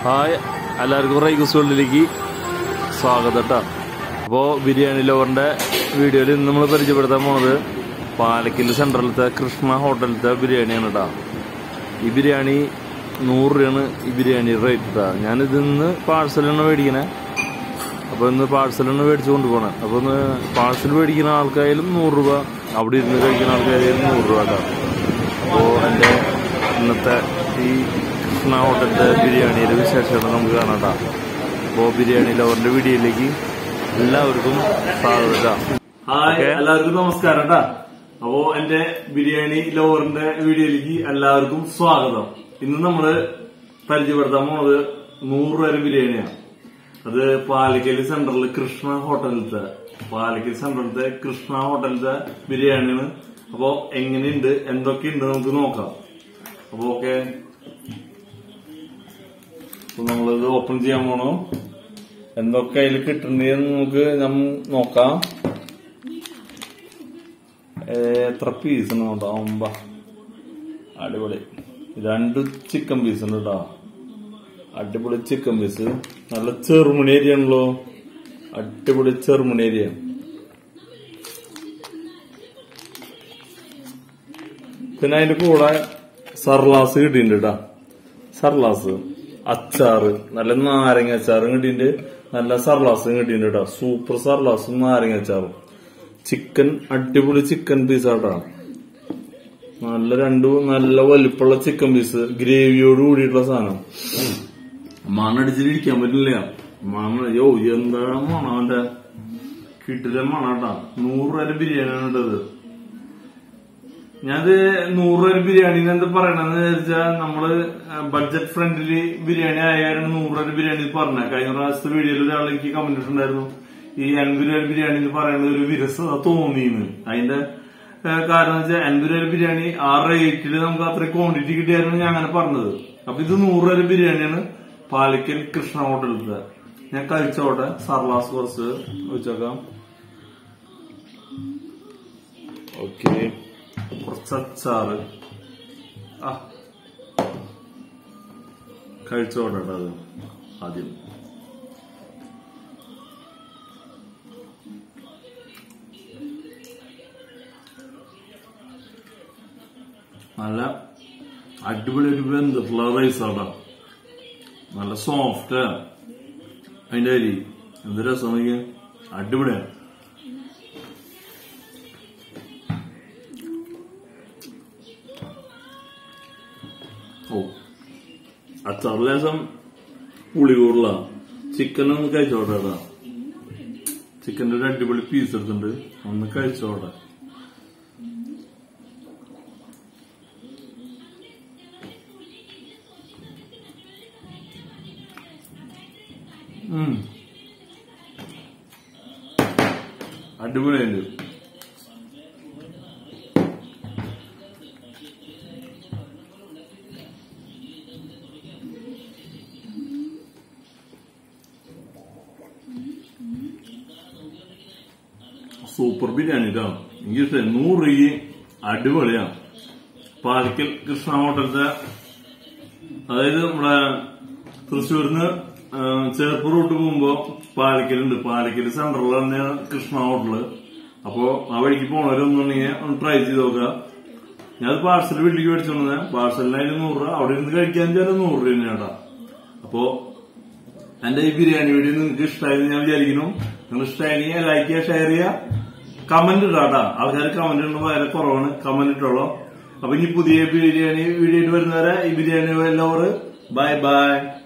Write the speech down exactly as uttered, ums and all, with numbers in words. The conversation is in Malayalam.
ഹായ്, എല്ലാവർക്കും റൈഗൂസ് വേൾഡിലേക്ക് സ്വാഗതം കേട്ടോ. അപ്പോൾ ബിരിയാണി ലവറിൻ്റെ വീഡിയോയിൽ ഇന്ന് നമ്മൾ പരിചയപ്പെടുത്താൻ പോണത് പാലക്കൽ സെൻട്രലത്തെ കൃഷ്ണ ഹോട്ടലിലത്തെ ബിരിയാണിയാണ് കേട്ടോ. ഈ ബിരിയാണി നൂറ് രൂപയാണ് ഈ ബിരിയാണി റേറ്റ് കേട്ടോ. ഞാനിത് ഇന്ന് പാഴ്സലാണ് മേടിക്കണേ. അപ്പോൾ ഇന്ന് പാഴ്സലാണ് മേടിച്ചു കൊണ്ടുപോകണേ. അപ്പോൾ ഒന്ന് പാഴ്സൽ മേടിക്കുന്ന ആൾക്കായാലും നൂറ് രൂപ, അവിടെ ഇരുന്ന് കഴിക്കുന്ന ആൾക്കാരായാലും നൂറ് രൂപ കേട്ടോ. അപ്പോൾ എൻ്റെ ഇന്നത്തെ ഈ കൃഷ്ണ ഹോട്ടലിൻ്റെ ബിരിയാണിയുടെ വിശേഷമാണ് നമുക്ക് കാണാം കേട്ടോ. അപ്പോൾ ബിരിയാണി ലവറിൻ്റെ വീഡിയോയിലേക്ക് എല്ലാവർക്കും സ്വാഗതം. ഹായ്, എല്ലാവർക്കും നമസ്കാരം കേട്ടോ. അപ്പോ എന്റെ ബിരിയാണി ലവറിന്റെ വീഡിയോയിലേക്ക് എല്ലാവർക്കും സ്വാഗതം. ഇന്ന് നമ്മള് പരിചയപ്പെടുത്താൻ പോണത് നൂറ് രൂപ ബിരിയാണിയാണ്. അത് പാലക്കൽ സെൻട്രലിൽ കൃഷ്ണ ഹോട്ടലിലത്തെ പാലക്കൽ സെൻട്രലിലത്തെ കൃഷ്ണ ഹോട്ടലിലത്തെ ബിരിയാണിയാണ്. അപ്പോ എങ്ങനെയുണ്ട്, എന്തൊക്കെയുണ്ട് നമുക്ക് നോക്കാം. അപ്പൊ ഓക്കെ, അപ്പൊ നമ്മളിത് ഓപ്പൺ ചെയ്യാൻ പോണു. എന്തൊക്കെ അതിൽ കിട്ടുന്നതെന്ന് നമുക്ക് നോക്കാം. എത്ര പീസ് നോക്കാം. ഒമ്പ അടിപൊളി രണ്ട് ചിക്കൻ പീസ് ഉണ്ട് കേട്ടോ. അടിപൊളി ചിക്കൻ പീസ്. നല്ല ചെറുമണി ഏരിയ ആണല്ലോ. അടിപൊളി ചെറുമണി ഏരിയ. പിന്നെ അതിന്റെ കൂടെ സർലാസ് കിട്ടിയിട്ടുണ്ട് കേട്ടോ. സർലാസ്, അച്ചാറ്, നല്ല നാരങ്ങ അച്ചാറും കിട്ടിയിട്ടുണ്ട്. നല്ല സർലാസും കിട്ടിയിട്ടുണ്ട് കേട്ടോ. സൂപ്പർ സർലാസും നാരങ്ങ അച്ചാറും. ചിക്കൻ അടിപൊളി ചിക്കൻ പീസാട്ടാ. നല്ല രണ്ടു നല്ല വലിപ്പമുള്ള ചിക്കൻ പീസ്, ഗ്രേവിയോട് കൂടിയിട്ടുള്ള സാധനം. മണടിച്ചിരിക്കാൻ പറ്റില്ല. മണ യോ എന്താണ് മണം, അവന്റെ കിട്ടില്ല മണാട്ടാ. നൂറ് രൂപ ബിരിയാണിയാണ് ഇട്ടത്. ഞാനത് നൂറ് രൂപ ബിരിയാണി എന്താ പറയണെന്ന് വെച്ചാൽ നമ്മള് ബഡ്ജറ്റ് ഫ്രണ്ട്ലി ബിരിയാണി ആയാലും നൂറ് രൂപ ബിരിയാണി പറഞ്ഞ. കഴിഞ്ഞ പ്രാവശ്യത്തെ വീഡിയോയിൽ ഒരാൾ എനിക്ക് കമന്റ് ഇട്ടുണ്ടായിരുന്നു, ഈ എൺപത് രൂപ ബിരിയാണി എന്ന് പറയുന്നത് ഒരു വിരസത തോന്നിന്ന്. അതിന്റെ കാരണം വെച്ചാൽ എൺപത് രൂപ ബിരിയാണി ആ റേറ്റില് നമുക്ക് അത്ര ക്വാണ്ടിറ്റി കിട്ടിയായിരുന്നു ഞാൻ അങ്ങനെ പറഞ്ഞത്. അപ്പൊ ഇത് നൂറ് രൂപ ബിരിയാണിയാണ് പാലക്കൽ കൃഷ്ണ ഹോട്ടലിലത്തെ. ഞാൻ കഴിച്ചോട്ടെ. സർലാസ് കുറച്ച് വെച്ചേക്കാം. ഓക്കെ, കുറച്ച് അച്ചാറ് ആ കഴിച്ചോട്ടെ അത് ആദ്യം. നല്ല അടിപൊളി ഒരു വെന്തിട്ടുള്ള റൈസാണ്. നല്ല സോഫ്റ്റ് അതിന്റെ അരി. എന്ത് രസം നോക്കിയ, അടിപൊളിയാണ്. ഓ, അച്ചാറ് ലേശം പുളി കൂടുതല. ചിക്കൻ ഒന്ന് കഴിച്ചോട്ടെ. ചിക്കൻ്റെ ഒരു അടിപൊളി പീസ് എടുത്തിട്ടുണ്ട്, ഒന്ന് കഴിച്ചോട്ടെ. അടിപൊളിയുണ്ട്. സൂപ്പർ ബിരിയാണി കേട്ടോ. എനിക്ക് നൂറ് രൂപ അടിപൊളിയാണ്. പാലക്കൽ കൃഷ്ണ ഹോട്ടലിന്റെ, അതായത് നമ്മുടെ തൃശ്ശൂരിന്ന് ചേർപ്പ് റൂട്ട് പോകുമ്പോ പാലക്കലുണ്ട്. പാലക്കൽ സെൻട്രൽ തന്നെയാണ് കൃഷ്ണ ഹോട്ടല്. അപ്പോ ആ വഴിക്ക് പോണവരൊന്നുണ്ടെങ്കിൽ ഒന്ന് ട്രൈ ചെയ്ത് നോക്കുക. ഞാൻ പാർസൽ വീട്ടിലേക്ക് മേടിച്ചോണ്ടേ. പാർസലിനായാലും നൂറ് രൂപ, അവിടെ ഇരുന്ന് കഴിക്കാൻ ചേട്ടാ നൂറ് രൂപ തന്നെയാട്ടാ. അപ്പോ എന്റെ ഈ ബിരിയാണി വീഡിയോ നിങ്ങൾക്ക് ഇഷ്ടമായെന്ന് ഞാൻ വിചാരിക്കുന്നു. നിങ്ങൾ ഇഷ്ടമായെങ്കിൽ ലൈക്ക് ചെയ്യുക, ഷെയർ ചെയ്യുക, കമന്റ് ഇടാട്ടാ. ആൾക്കാർ കമന്റ് ഇടുന്നത് വളരെ കുറവാണ്. കമന്റ് ഇട്ടോളൂ. അപ്പൊ ഇനി പുതിയ ബിരിയാണി വീഡിയോ വരുന്നവരെ ഈ ബിരിയാണി എല്ലാവരും ബൈ ബൈ.